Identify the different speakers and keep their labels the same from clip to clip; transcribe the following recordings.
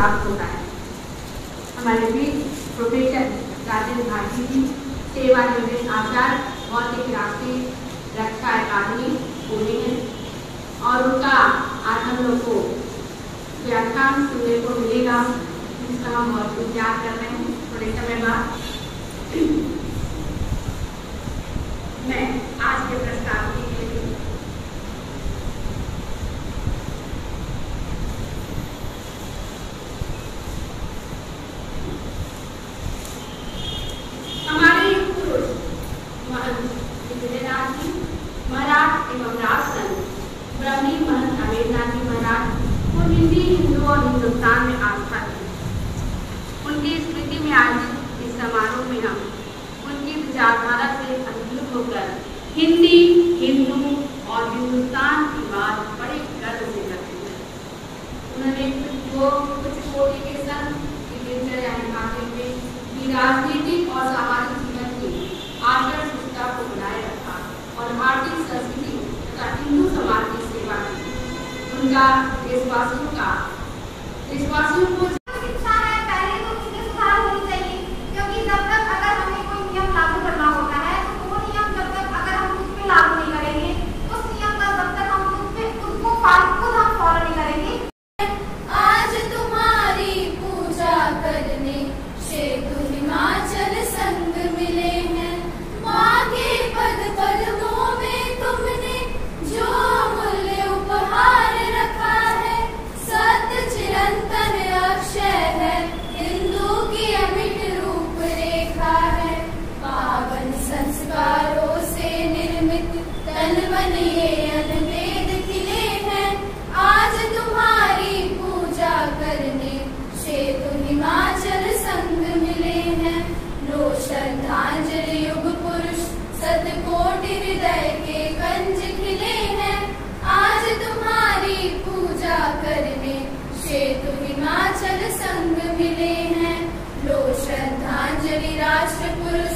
Speaker 1: प्राप्त होता है। हमारे बीच प्रोफेसर राजेंद्र भारती जी, सेवानिवृत्त आचार्य, भौतिक राष्ट्रीय रक्षा अकादमी पुणे है, और उनका आज हम लोग को व्याख्यान सुनने को मिलेगा, जिसका हम बहुत इंतजार कर रहे हैं थोड़े समय बाद। मैं आज के प्रस्तावनी के लिए हमारे पुरुष महंत विजयनाथ जी महाराज एवं राजसंत ब्रह्मी महंत अमेरनाथ जी महाराज को हिंदी, हिंदू और हिंदुस्तान में आस्था थी। उनकी स्मृति में आयोजित इस समारोह में हम उनकी विचारधारा से अभिभूत होकर हिंदी, हिंदू और हिंदुस्तान की बात बड़े गर्व से करते हैं। उन्होंने कुछ कोटि के संत की दिनचर्या निभाते हुए राजनीतिक और सामाजिक जीवन की आदर्शता को बनाए रखा और भारतीय संस्कृति तथा हिंदू समाज की सेवा की। उनका देशवासियों को
Speaker 2: शिक्षा है, पहले तो उसमें सुधार होनी चाहिए, क्योंकि जब तक अगर हमें कोई नियम लागू करना होता है तो वो नियम जब तक अगर हम खुद पे लागू नहीं करेंगे, उस नियम का जब तक हम खुद हम फॉलो नहीं करेंगे।
Speaker 3: आज तुम्हारी पूजा करने शेतु हिमाचल संग मिले हैं, माँ के पद पद्मों में तुमने जो मूल्य उपहार रखा है, सत्य चिरंतन अक्षय है, हिंदू की अमिट रूपरेखा है। पावन संस्कारों से निर्मित तन मन ये अनवेद किले हैं, आज तुम्हारी पूजा करने शेतु हिमाचल संग मिले हैं। लो श्रद्धांजलि युग पुरुष सतकोटि हृदय के कंज खिले हैं, आज तुम्हारी पूजा करने शेतु हिमाचल संग मिले हैं। लो श्रद्धांजलि राष्ट्र पुरुष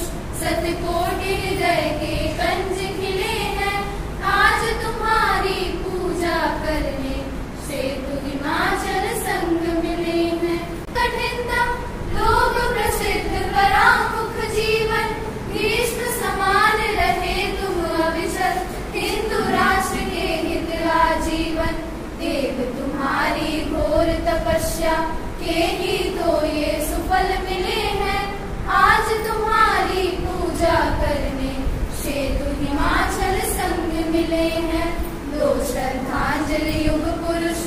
Speaker 3: सतकोटि हृदय के कंज खिले हैं, आज तुम्हारी पूजा करने शेतु हिमाचल संग मिले हैं। कठिनतम लोक प्रसिद्ध परामुख जीवन, भीष्म समान रहे तुम अविचल, हिंदू राष्ट्र के हित आजीवन। देव तुम्हारी घोर तपस्या के ही तो ये सुफल मिले हैं, आज तुम्हारी पूजा करने शेतु हिमाचल संग मिले हैं। लो श्रद्धांजलि युग पुरुष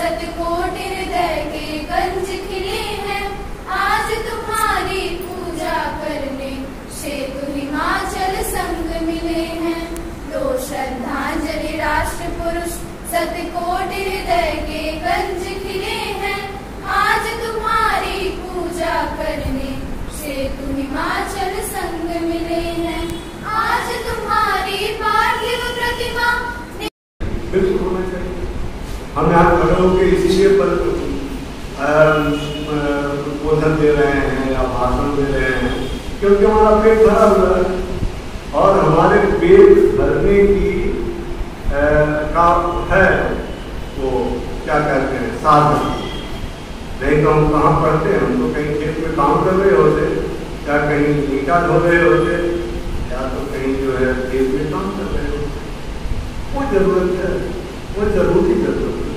Speaker 3: सतकोटि हृदय के कंज खिले हैं, आज तुम्हारी पूजा करने शेतु हिमाचल संग मिले हैं। लो श्रद्धांजलि राष्ट्र पुरुष सतकोटि हृदय के कंज खिले हैं, आज तुम्हारी पूजा करने शेतु हिमाचल संग मिले हैं, आज तुम्हारी पार्थिव प्रतिमा।
Speaker 4: बिल्कुल होना चाहिए। हम यहाँ खड़े होकर इसीलिए पर उद्बोधन दे रहे हैं या भाषण दे रहे हैं क्योंकि हमारा पेट भरा हुआ है, और हमारे पेट भरने की का है वो क्या कहते हैं साधन। नहीं तो हम कहाँ पढ़ते हैं, हम तो कहीं खेत में काम कर रहे होते, या कहीं ईटा धो रहे होते, या तो कहीं जो है खेत में काम कर रहे होते। वो जरूरत है, वो जरूरी जरूरत है।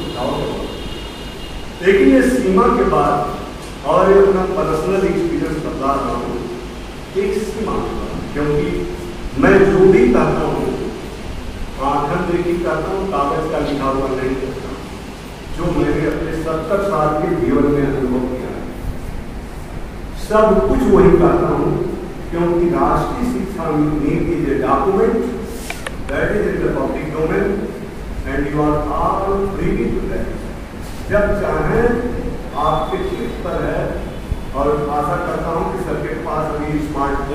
Speaker 4: लेकिन ये सीमा के बाद और ये अपना पर्सनल एक्सपीरियंस बता रहा हूँ एक सीमा के बाद, क्योंकि मैं जो भी कहता हूँ आंखन देखी कहता हूँ, कागज का लिखा हुआ नहीं करता, जो मैंने अपने 70 साल के जीवन में अनुभव किया है सब कुछ वही कहता हूँ, क्योंकि राष्ट्रीय शिक्षा नीति is a document that is in the public domain and you are all free to that. जब चाहें आपके क्लिक पर है, और आशा करता हूँ कि सबके पास अभी स्मार्टफोन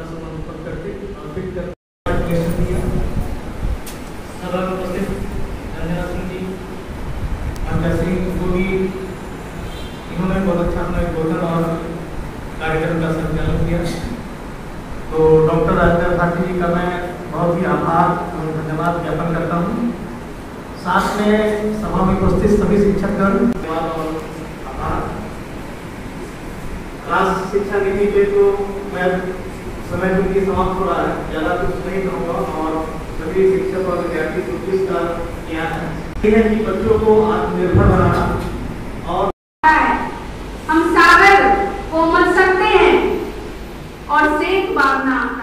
Speaker 5: इन्होंने बहुत अच्छा अपना उद्बोधन और कार्यक्रम का संचालन किया। तो डॉक्टर राजेंद्र भारती जी का मैं बहुत ही आभार और धन्यवाद ज्ञापन करता हूँ। साथ में सभा में उपस्थित सभी शिक्षकगण और आभार राष्ट्रीय शिक्षा नीति पे तो मैं समय क्योंकि समाप्त हो रहा है, ज़्यादा कुछ नहीं कहूँगा और सभी शिक्षक और विद्यार्थी को किस तरह यहाँ है कि बच्चों को आत्मनिर्भर बनाना और
Speaker 1: हम सागर को मल सकते हैं और सेक बांधना